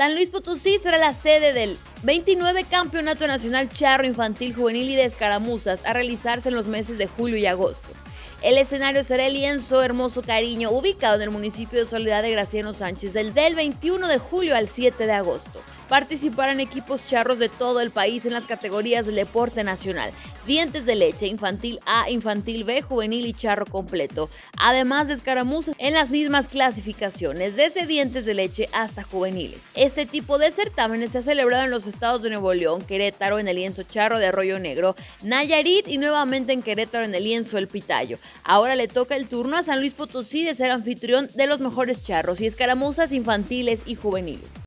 San Luis Potosí será la sede del 29 Campeonato Nacional Charro Infantil, Juvenil y de Escaramuzas a realizarse en los meses de julio y agosto. El escenario será el lienzo Hermoso Cariño, ubicado en el municipio de Soledad de Graciano Sánchez, del 21 de julio al 7 de agosto. Participarán equipos charros de todo el país en las categorías del deporte nacional: dientes de leche, infantil A, infantil B, juvenil y charro completo, además de escaramuzas en las mismas clasificaciones, desde dientes de leche hasta juveniles. Este tipo de certámenes se ha celebrado en los estados de Nuevo León, Querétaro en el lienzo charro de Arroyo Negro, Nayarit y nuevamente en Querétaro en el lienzo El Pitayo. Ahora le toca el turno a San Luis Potosí de ser anfitrión de los mejores charros y escaramuzas infantiles y juveniles.